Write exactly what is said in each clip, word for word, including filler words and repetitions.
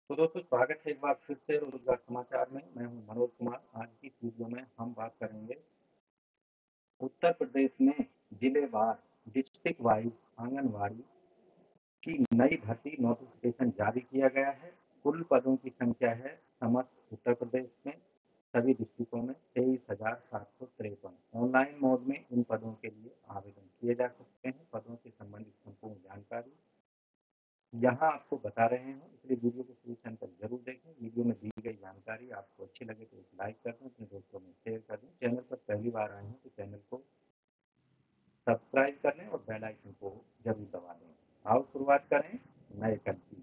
तो दोस्तों स्वागत है एक बार फिर से रोजगार समाचार में। मैं हूं मनोज कुमार। आज की इस वीडियो में हम बात करेंगे उत्तर प्रदेश में जिलेवार डिस्ट्रिक्ट वाइज आंगनवाड़ी की नई भर्ती नोटिफिकेशन जारी किया गया है। कुल पदों की संख्या है समस्त उत्तर प्रदेश में सभी डिस्ट्रिक्टों में तेईस हजार सात सौ तिरपन। ऑनलाइन मोड में इन पदों के लिए आवेदन किए जा सकते हैं। पदों से संबंधित संपूर्ण जानकारी यहाँ आपको बता रहे हैं, इसलिए वीडियो को शुरू से अंत तक जरूर देखें। वीडियो में दी गई जानकारी आपको अच्छी लगे तो एक लाइक कर दें, अपने दोस्तों में शेयर कर दें। चैनल पर पहली बार आए हैं तो चैनल को सब्सक्राइब कर लें और बेल आइकन को जरूर दबा दें। आओ शुरुआत करें नए कल की।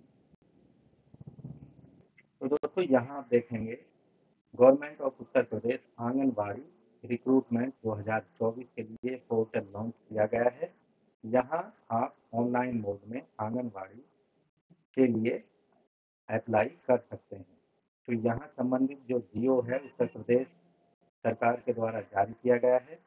तो दोस्तों यहाँ आप देखेंगे government of Uttar Pradesh anganwadi recruitment दो हज़ार चौबीस के लिए पोर्टल लॉन्च किया गया है। यहाँ आप ऑनलाइन मोड में आंगनबाड़ी के लिए अप्लाई कर सकते हैं। तो यहाँ संबंधित जो जियो है उत्तर प्रदेश सरकार के द्वारा जारी किया गया है।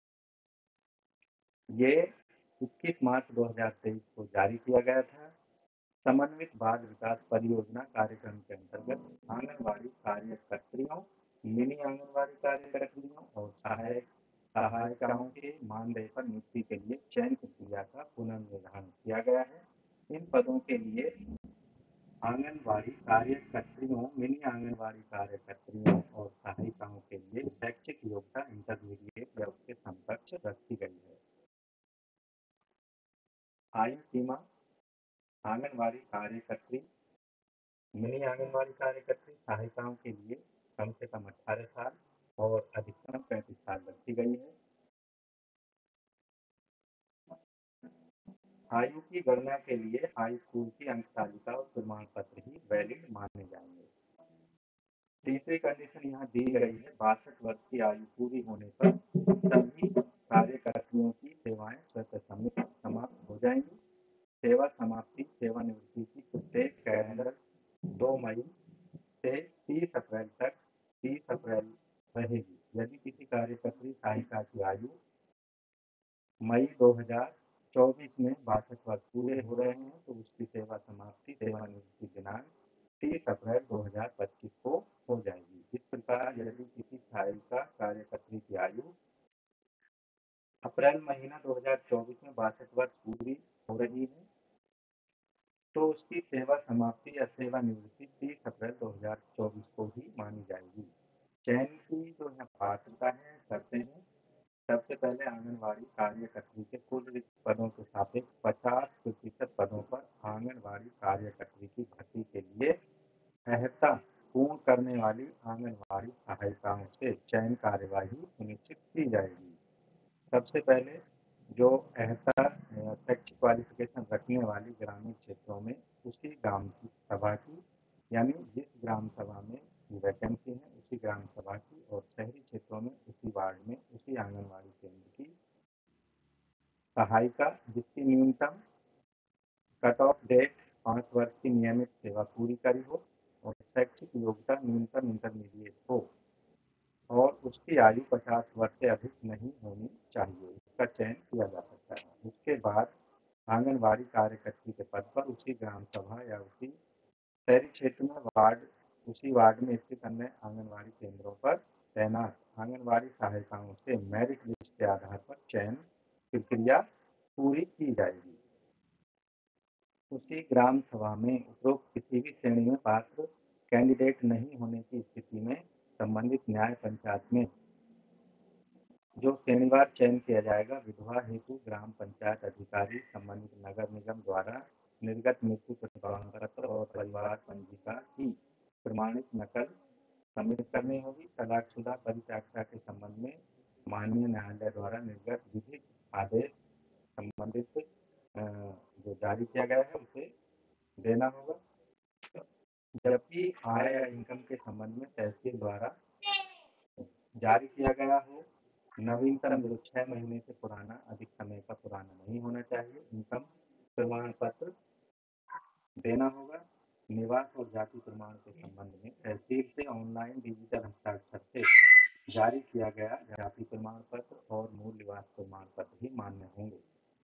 ये इक्कीस मार्च दो हज़ार तेईस को जारी किया गया था। समन्वित बाल विकास परियोजना कार्यक्रम के अंतर्गत आंगनबाड़ी कार्यकर्त्रियों, मिनी आंगनबाड़ी कार्यकर्त्रियों और सहायक सहायिकाओं के मानदेय पर नियुक्ति के लिए चयन प्रक्रिया का पुनर्निर्धारण किया गया है। इन पदों के लिए आंगनबाड़ी कार्यकर्त्रियों, मिनी आंगनबाड़ी कार्यकर्त्रियों और सहायिकाओं के लिए शैक्षिक योग्यता इंटरमीडिएट या उसके समकक्ष रखी गई है। आयु सीमा आंगनबाड़ी कार्यकर्त्री, मिनी आंगनबाड़ी कार्यकर्त्री, सहायिकाओं के लिए कम से कम अठारह साल और अधिकतम पैंतीस साल रखी गई है। आयु की गणना के लिए हाई स्कूल की अंक तालिका और प्रमाण पत्र ही वैलिड माने जाएंगे। तीसरी कंडीशन यहाँ दी गई है, बासठ वर्ष की आयु पूरी होने पर सभी कार्यकर्तियों की सेवाएं स्वतः समाप्त हो जाएंगी। सेवा समाप्ति सेवानिवृत्ति की प्रत्येक कैलेंडर दो मई से तीस अप्रैल तक तीस अप्रैल रहेगी। यदि किसी कार्यकर्त्री सहायिका की आयु मई दो हज़ार चौबीस में बासठ वर्ष पूरे हो रहे हैं तो उसकी सेवा समाप्ति सेवानिवृत्ति दिनांक तीस अप्रैल दो हज़ार पच्चीस को हो जाएगी। इस प्रकार यदि किसी सहायिका कार्यकर्त्री की आयु अप्रैल महीना दो हज़ार चौबीस में बासठ वर्ष पूरी हो रही है तो उसकी सेवा समाप्ति या सेवानिवृत्ति तीस अप्रैल दो हज़ार चौबीस को ही मानी जाएगी। चयन की जो है पात्रता है करते हैं। सबसे पहले आंगनबाड़ी कार्यकर्त्री के कुल रिक्त पदों के सापेक्ष पचास प्रतिशत पदों पर आंगनबाड़ी कार्यकर्त्री की भर्ती के लिए अर्हता पूर्ण करने वाली आंगनबाड़ी सहायिकाओं से चयन कार्यवाही सुनिश्चित की जाएगी। सबसे पहले जो अर्हता शैक्षिक क्वालिफिकेशन रखने वाली ग्रामीण क्षेत्रों में उसी ग्राम की सभा की, यानी जिस ग्राम सभा में वैकेंसी है उसी ग्राम सभा की, और शहरी क्षेत्रों में उसी वार्ड में उसी आंगनबाड़ी केंद्र की सहायिका जिसकी न्यूनतम कट ऑफ डेट पाँच वर्ष की नियमित सेवा पूरी करी हो और शैक्षिक योग्यता न्यूनतम इंटरमीडिएट हो और उसकी आयु पचास वर्ष से अधिक नहीं होनी चाहिए, इसका चयन किया जा सकता है। उसके बाद आंगनबाड़ी कार्यकर्त्री के पद पर उसी ग्राम सभा या उसी शहरी क्षेत्र में वार्ड उसी वार्ड में स्थित अन्य आंगनबाड़ी केंद्रों पर तैनात आंगनबाड़ी सहायिकाओं से मेरिट लिस्ट के आधार पर चयन प्रक्रिया पूरी की जाएगी। उसी ग्राम सभा में उपरोक्त किसी भी श्रेणी में पात्र कैंडिडेट नहीं होने की स्थिति में संबंधित न्याय पंचायत में जो शनिवार चयन किया जाएगा, विधवा हेतु ग्राम पंचायत अधिकारी संबंधित नगर निगम द्वारा निर्गत मृत्यु प्रमाण पत्र और परिवार पंजिका की प्रमाणित नकल सबमिट करनी होगी। तलाकशुदा परित्यक्ता के संबंध में माननीय न्यायालय द्वारा निर्गत विधिक आदेश संबंधित जो जारी किया गया है उसे देना होगा। जबकि आय या इनकम के संबंध में तहसील द्वारा जारी किया गया हो, नवीनतम जो छह महीने से पुराना अधिक समय का पुराना नहीं होना चाहिए। इनकम प्रमाण पत्र देना होगा। निवास और जाति प्रमाण के संबंध में तहसील से ऑनलाइन डिजिटल हस्ताक्षर से जारी किया गया जाति प्रमाण पत्र और मूल निवास प्रमाण पत्र ही मान्य होंगे,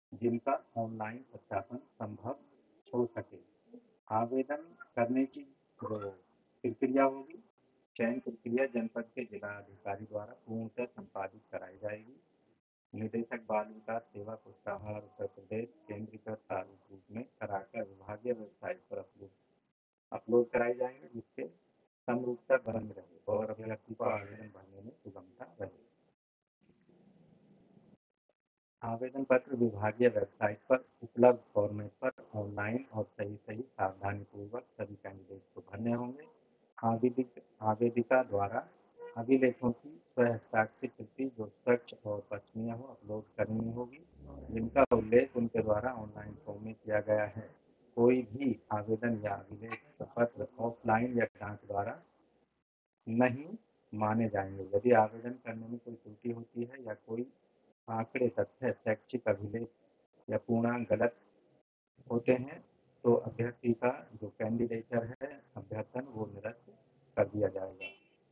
जिनका ऑनलाइन सत्यापन संभव हो सके। आवेदन करने की जो प्रक्रिया होगी, चयन प्रक्रिया जनपद के जिलाधिकारी द्वारा पूर्णतः संपादित कराई जाएगी। निदेशक बाल विकास सेवा पुष्टाहार उत्तर प्रदेश केंद्रीकृत प्रारूप रूप में कराकर विभागीय वेबसाइट पर अपलोड अपलोड कराए जाएंगे, जिससे समरूपता बनी रहे और अभ्यर्थी को आवेदन भरने में सुगमता रहे। आवेदन पत्र विभागीय वेबसाइट पर उपलब्ध फॉर्मेट पर ऑनलाइन और सही सही सावधानीपूर्वक सभी कैंडिडेट को भरने होंगे। आवेदिक आवेदिका द्वारा अभिलेखों की स्वहस्ताक्षरित प्रति जो स्वच्छ और पठनीय हो अपलोड करनी होगी, जिनका उल्लेख उनके द्वारा ऑनलाइन फॉर्म में किया गया है। कोई भी आवेदन या अभिलेख पत्र ऑफलाइन या डाक द्वारा नहीं माने जाएंगे। यदि आवेदन करने में कोई त्रुटि होती है या कोई आंकड़े तथ्य शैक्षिक अभिलेख या पूर्णांक गलत होते हैं, तो अभ्यर्थी का जो कैंडिडेचर है अभ्यर्थन वो निरस्त कर दिया जाएगा।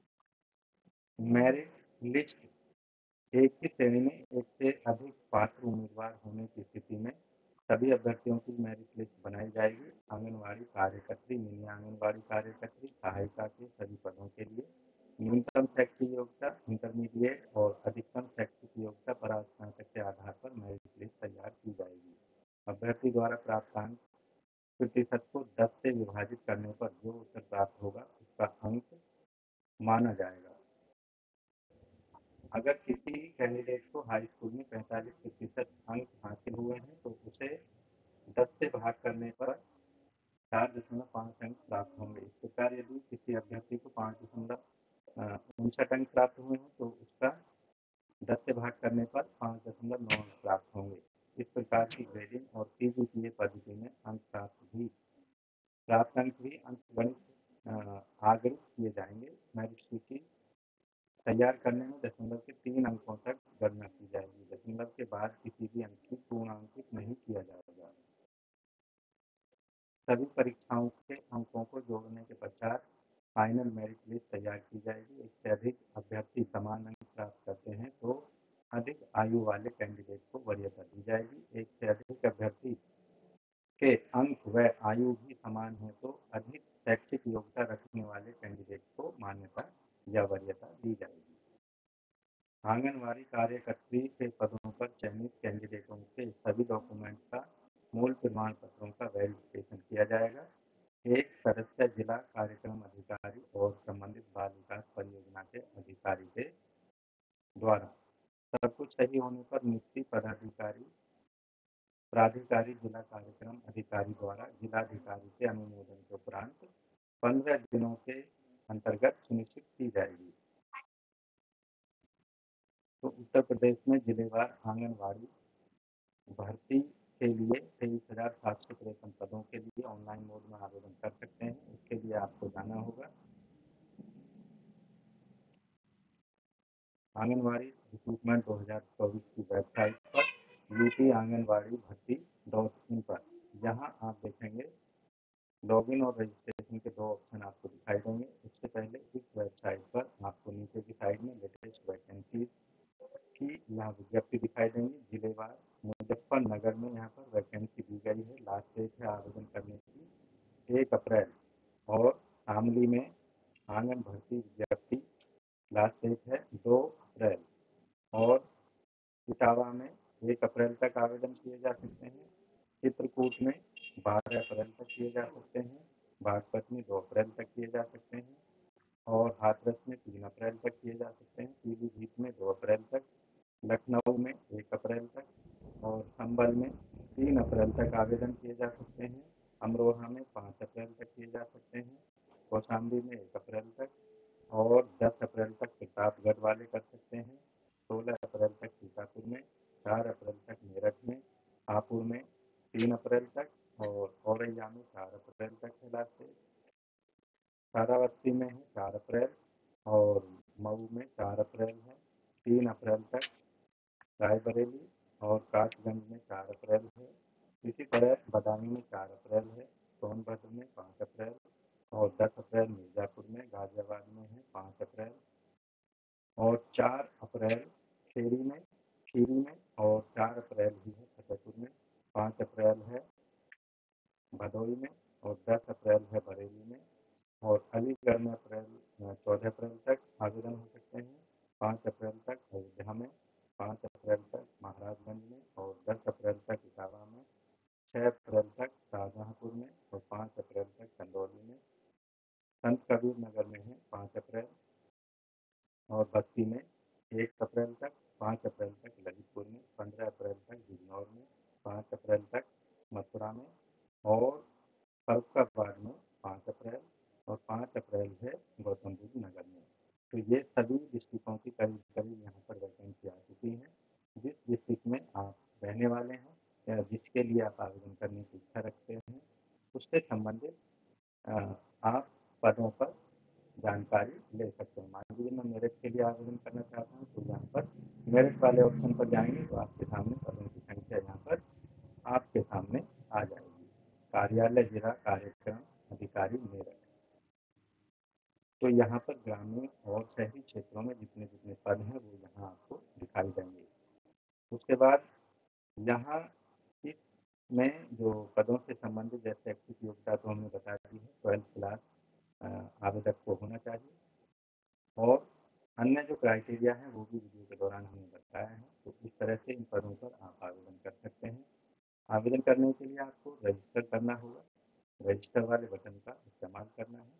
मेरिट लिस्ट एक ही श्रेणी में एक से अधिक पात्र उम्मीदवार होने की स्थिति में सभी अभ्यर्थियों की मेरिट लिस्ट बनाई जाएगी। आंगनबाड़ी कार्यकर्त्री, मिनी आंगनबाड़ी कार्यकर्त्री, सहायिका के सभी पदों के लिए न्यूनतम शैक्षिक योग्यता, इंटरमीडिएट और अधिकतम शैक्षिक योग्यता परास्नातक के आधार पर मेरिट लिस्ट तैयार की जाएगी। अभ्यर्थी द्वारा प्राप्त अंक प्रतिशत को दस से विभाजित करने पर जो उत्तर प्राप्त होगा उसका अंक माना जाएगा। अगर किसी कैंडिडेट को हाई स्कूल में पैंतालीस प्रतिशत अंक हासिल हुए हैं तो उसे दस से भाग करने पर चार दशमलव पाँच अंक प्राप्त होंगे। इस प्रकार यदि किसी अभ्यर्थी को पाँच दशमलव उनसठ अंक प्राप्त हुए हैं तो उसका दस से भाग करने पर पाँच दशमलव नौ अंक प्राप्त होंगे। इस प्रकार की ग्रेडिंग और सीजीपीए पद्धति में अंक प्राप्त भी प्राप्त अंक भी अंकगणित आगृत किए जाएंगे। मेरिट सूची तैयार करने में दशमलव के तीन अंकों तक गणना की जाएगी। दशमलव के बाद किसी भी अंक की पूर्णांकित नहीं किया जाएगा। सभी परीक्षाओं के अंकों को जोड़ने के पश्चात फाइनल मेरिट लिस्ट तैयार की जाएगी। एक से अधिक अभ्यर्थी समान अंक प्राप्त करते हैं तो अधिक आयु वाले कैंडिडेट को वरीयता दी जाएगी। एक से अधिक अभ्यर्थी के अंक व आयु भी समान है तो अधिक शैक्षिक योग्यता रखने वाले कैंडिडेट को मान्यता या वरीयता दी जाएगी। आंगनबाड़ी कार्यकर्त्री के पदों पर चयनित कैंडिडेटों के सभी डॉक्यूमेंट्स का मूल प्रमाण पत्रों का वेरिफिकेशन किया जाएगा। एक सदस्य जिला कार्यक्रम अधिकारी और संबंधित बाल विकास परियोजना के अधिकारी के द्वारा सब कुछ सही होने पर नियुक्ति पदाधिकारी प्राधिकारी जिला कार्यक्रम अधिकारी द्वारा जिलाधिकारी के अनुमोदन के उपरांत पंद्रह दिनों के अंतर्गत सुनिश्चित की जाएगी। तो उत्तर प्रदेश में जिलेवार आंगनबाड़ी भर्ती के लिए तेईस हजार सात सौ तिरपन पदों के लिए ऑनलाइन मोड में आवेदन कर सकते हैं। इसके लिए आपको जाना होगा आंगनबाड़ी रिक्रूटमेंट दो हजार चौबीस की वेबसाइट पर यूपी आंगनबाड़ी भर्ती डॉट इन पर। यहाँ आप देखेंगे लॉगिन और रजिस्ट्रेशन के दो ऑप्शन आपको दिखाई देंगे। उससे पहले इस वेबसाइट पर आपको नीचे की साइड में लेटेस्ट वैकेंसी की यहाँ विज्ञप्ति दिखाई देंगी। जिलेवार मुजफ्फरनगर में यहाँ पर वैकेंसी दी गई है। लास्ट डेट है आवेदन करने की एक अप्रैल और शामली में आंगन भर्ती विज्ञप्ति लास्ट डेट है दो अप्रैल और इटावा में एक अप्रैल तक आवेदन किए जा सकते हैं। चित्रकूट में बारह अप्रैल तक किए जा सकते हैं। बागपत में दो अप्रैल तक किए जा सकते हैं और हाथरस में तीन अप्रैल तक किए जा सकते हैं। पीलीभीत में दो अप्रैल तक, लखनऊ में एक अप्रैल तक और संभल में तीन अप्रैल तक आवेदन किए जा सकते हैं। अमरोहा में पाँच अप्रैल तक किए जा सकते हैं। कौशाम्बी में एक अप्रैल तक और दस अप्रैल तक प्रतापगढ़ वाले कर सकते हैं। सोलह अप्रैल तक सीतापुर में, चार अप्रैल तक मेरठ में, हापुड़ में तीन अप्रैल तक और औरैया में चार अप्रैल तक है लास्ट डेट। श्रावस्ती में है चार अप्रैल और मऊ में चार अप्रैल है। तीन अप्रैल तक रायबरेली और कासगंज में चार अप्रैल है। इसी तरह बदायूं में चार अप्रैल है। सोनभद्र में पाँच अप्रैल और दस अप्रैल मिर्जापुर में, गाजियाबाद में है पाँच अप्रैल और चार अप्रैल खेड़ी में खीरी में और चार अप्रैल भी है फतेहपुर में। पाँच अप्रैल है भदोई में और दस अप्रैल है बरेली में। और अलीगढ़ में अप्रैल चौदह अप्रैल तक आवेदन हो सकते हैं, पाँच अप्रैल तक अयोध्या में, पाँच अप्रैल तक महाराजगंज में और दस अप्रैल तक इटावा में, छः अप्रैल तक शाहजहाँपुर में और पाँच अप्रैल तक चंदौली में, संत कबीर नगर में है पाँच अप्रैल और बस्ती में एक अप्रैल तक, पाँच अप्रैल तक ललितपुर में, पंद्रह अप्रैल तक बिजनौर में, पाँच अप्रैल तक मथुरा में और फर्रुखाबाद में पाँच अप्रैल और पाँच अप्रैल है गौतम बुद्ध नगर में। तो ये सभी डिस्ट्रिक्टों की करीब-करीब यहाँ पर वैकेंसी आ चुकी हैं। जिस डिस्ट्रिक्ट में आप रहने वाले हैं या जिसके लिए आप आवेदन करने की इच्छा रखते हैं, उससे संबंधित आप पदों पर जानकारी ले सकते हैं। मान लीजिए मैं मेरिट के लिए आवेदन करना चाहता हूँ, तो यहाँ पर मेरिट वाले ऑप्शन पर जाएंगे तो आपके सामने पदों की संख्या यहाँ पर आपके सामने आ जाएगी। कार्यालय जिला कार्यक्रम अधिकारी मेरठ। तो यहाँ पर ग्रामीण और शहरी क्षेत्रों में जितने जितने पद हैं वो यहाँ आपको दिखाई देंगे। उसके बाद यहाँ इसमें जो पदों से संबंधित जैसे ऐच्छिक योग्यता तो हमने बता दी है, ट्वेल्थ क्लास आवेदक को होना चाहिए और अन्य जो क्राइटेरिया हैं वो भी वीडियो के दौरान हमने बताया है। तो इस तरह से इन पदों पर आप आवेदन कर सकते हैं। आवेदन करने के लिए आपको रजिस्टर करना होगा, रजिस्टर वाले बटन का इस्तेमाल करना है।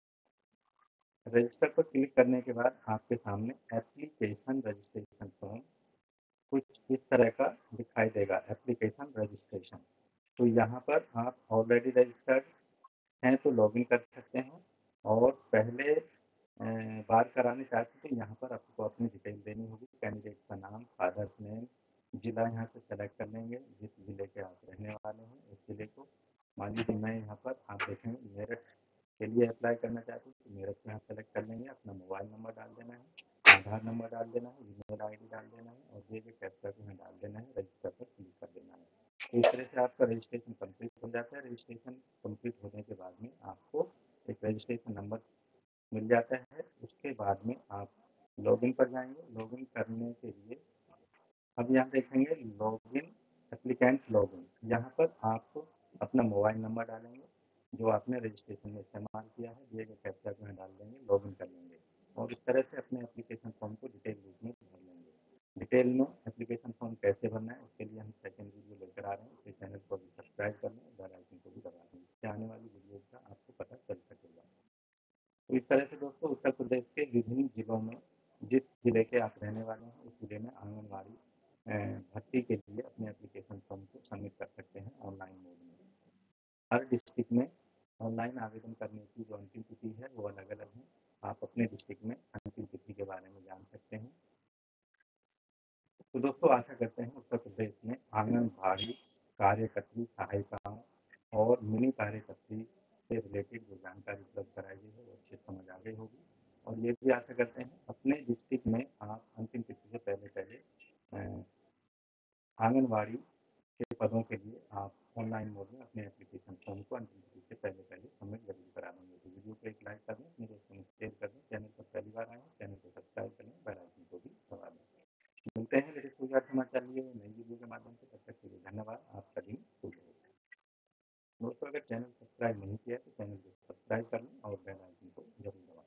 रजिस्टर पर क्लिक करने के बाद आपके सामने एप्लीकेशन रजिस्ट्रेशन फॉर्म कुछ इस तरह का दिखाई देगा, एप्लीकेशन रजिस्ट्रेशन। तो यहाँ पर आप ऑलरेडी रजिस्टर्ड हैं तो लॉगिन कर सकते हैं और पहले बार कराने चाहते हैं तो यहाँ पर आपको अपनी डिटेल देनी होगी, कैंडिडेट का नाम, फादर्स नेम, ज़िला यहाँ से सेलेक्ट कर लेंगे, जिस ज़िले के आप रहने वाले हैं उस ज़िले को। मान लीजिए मैं यहाँ पर आप देखेंगे मेरठ के लिए अप्लाई करना चाहते हैं तो मेरठ यहाँ सेलेक्ट कर लेंगे, अपना मोबाइल नंबर डाल देना है, आधार नंबर डाल देना है, ईमेल आईडी डाल देना है और ये जो कैप्चा को यहाँ डाल देना है, रजिस्टर पर क्लिक कर देना है। तो इस तरह से आपका रजिस्ट्रेशन कंप्लीट हो जाता है। रजिस्ट्रेशन कंप्लीट होने के बाद में आपको एक रजिस्ट्रेशन नंबर मिल जाता है। उसके बाद में आप लॉगिन पर जाएंगे। लॉगिन करने के लिए अब यहाँ देखेंगे लॉगिन एप्लीकेंट लॉगिन, यहाँ पर आप अपना मोबाइल नंबर डालेंगे जो आपने रजिस्ट्रेशन में इस्तेमाल किया है, दिए गए कैप्चा को यहाँ डाल देंगे, लॉगिन कर लेंगे और इस तरह से अपने एप्लीकेशन फॉर्म को डिटेल रूप में भर लेंगे। डिटेल में एप्लीकेशन फॉर्म कैसे भरना है उसके लिए हम सेकेंड वीडियो लेकर आ रहे हैं, इस चैनल को भी सब्सक्राइब कर लें, बेल आइकन को भी दबा दें, इससे आने वाली वीडियो का आपको पता चल सकेगा। तो इस तरह से दोस्तों उत्तर प्रदेश के विभिन्न जिलों में जिस जिले के आप रहने वाले हैं उस जिले में आंगनबाड़ी भर्ती के लिए अपने एप्लीकेशन फॉर्म को सबमिट कर सकते हैं ऑनलाइन मोड में। हर डिस्ट्रिक्ट में ऑनलाइन आवेदन करने की जो अंतिम तिथि है वो अलग अलग है। आप अपने डिस्ट्रिक्ट में अंतिम तिथि के बारे में जान सकते हैं। तो दोस्तों आशा करते हैं उत्तर प्रदेश में आंगनबाड़ी कार्यकर्त्री सहायिकाओं और मिनी कार्यकर्त्री से रिलेटेड जो जानकारी उपलब्ध कराई गई है वो अच्छे समझ आ गई होगी और ये भी आशा करते हैं अपने डिस्ट्रिक्ट में आप अंतिम तिथि से पहले पहले आंगनबाड़ी के पदों के लिए आप ऑनलाइन मोड में अपने एप्लीकेशन फॉर्म को अंतिम तिथि से पहले पहले सबमिट जरूर करा देंगे। तो वीडियो को एक लाइक कर दें, अपने दोस्तों में शेयर कर दें, चैनल पर पहली बार आए हैं चैनल को सब्सक्राइब करें, बेल आइकन को भी दबा दें। मिलते हैं लेटेस्ट रोजगार समाचार लिए नई वीडियो के माध्यम से, तब तक के लिए धन्यवाद। आपका दिन शुभ हो। दोस्तों अगर चैनल सब्सक्राइब नहीं किया तो चैनल को सब्सक्राइब कर लें और बेल आइकन को जरूर दबाएं।